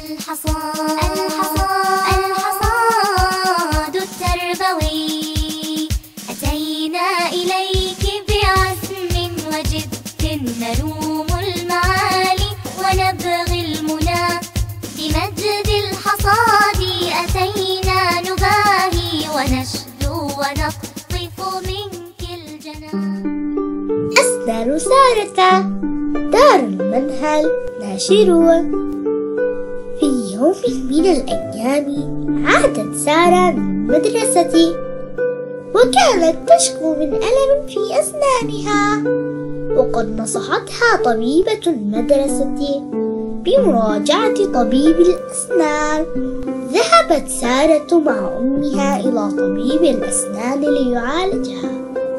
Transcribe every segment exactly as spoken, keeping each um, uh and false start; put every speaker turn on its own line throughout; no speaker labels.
الحصاد الحصاد الحصاد التربوي، أتينا إليك بعزم وجد نروم المعالي ونبغي المنى، بمجد الحصاد أتينا نباهي ونشدو ونقطف منك الجنى.
أسنان سارة دار المنهل ناشرون. في يوم من الأيام عادت سارة من المدرسة، وكانت تشكو من ألم في أسنانها، وقد نصحتها طبيبة المدرسة بمراجعة طبيب الأسنان. ذهبت سارة مع أمها إلى طبيب الأسنان ليعالجها.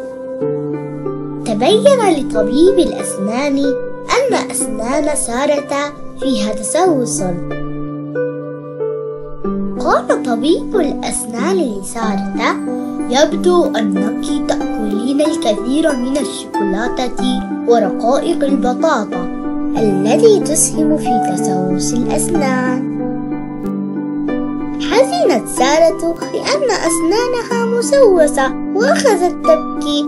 تبين لطبيب الأسنان أن أسنان سارة فيها تسوس. قال طبيب الأسنان لسارة: يبدو أنك تأكلين الكثير من الشوكولاتة ورقائق البطاطا التي تسهم في تسوس الأسنان. حزنت سارة لأن أسنانها مسوسة وأخذت تبكي.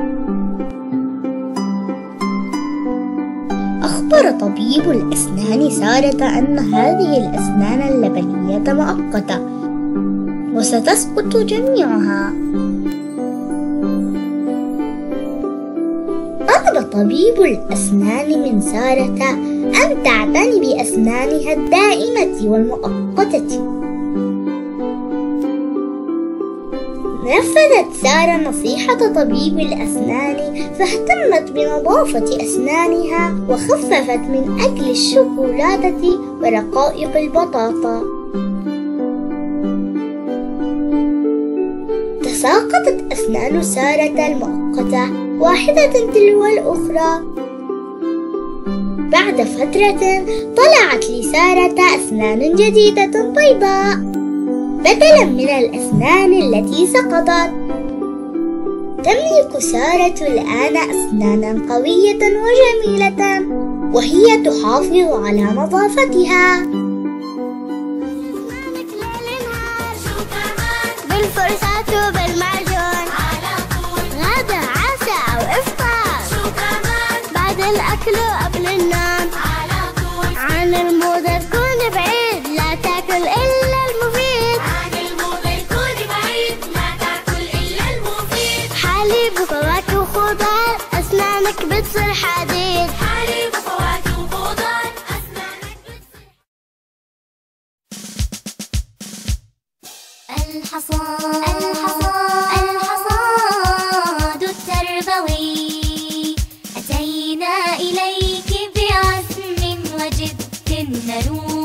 أخبر طبيب الأسنان سارة أن هذه الأسنان اللبنية مؤقتة وستسقط جميعها. طلب طبيب الأسنان من سارة أن تعتني بأسنانها الدائمة والمؤقتة. نفذت سارة نصيحة طبيب الأسنان، فاهتمت بنظافة أسنانها وخففت من أكل الشوكولاتة ورقائق البطاطا. تساقطت أسنان سارة المؤقتة واحدة تلو الأخرى. بعد فترة طلعت لسارة أسنان جديدة بيضاء بدلاً من الأسنان التي سقطت. تملك سارة الآن أسناناً قوية وجميلة، وهي تحافظ على نظافتها.
بالفرشاة وبالمعجون على طول، غدا عشاء أو إفطار، بعد الأكل وقبل النوم على طول. عن الموضة تكون بعيد، لا تاكل إلا المفيد. عن الموضة تكون بعيد، لا تاكل إلا المفيد. حليب وفواكه وخضار، أسنانك بتصير حديد. حليب وفواكه وخضار، أسنانك بتصير.
الحصاد الحصاد الحصاد التربوي، أتينا إليك بعزم وجد نروم